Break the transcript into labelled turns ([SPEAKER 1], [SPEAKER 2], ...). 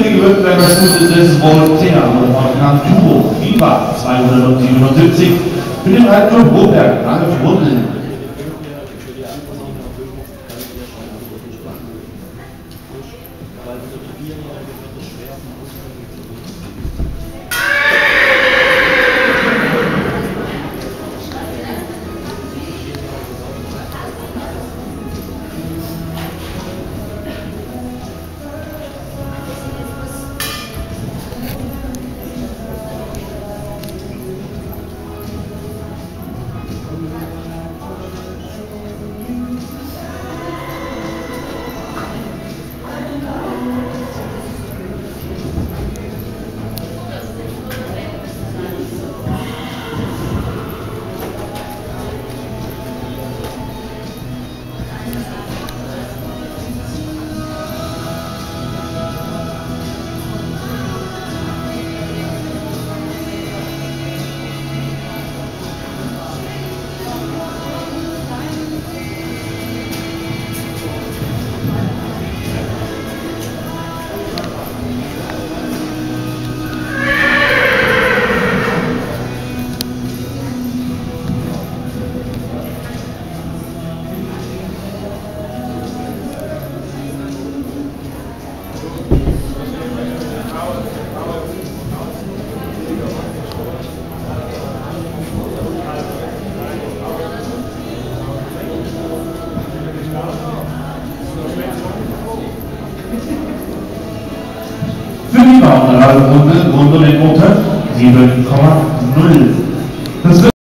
[SPEAKER 1] Überlege wird bei der Stufe des Voltaire und Orkan Turbo, Viva 277, für den Reitclub Roberg, Ralf Rundel. Für die Bauernrunde rund um den Motor 7,0.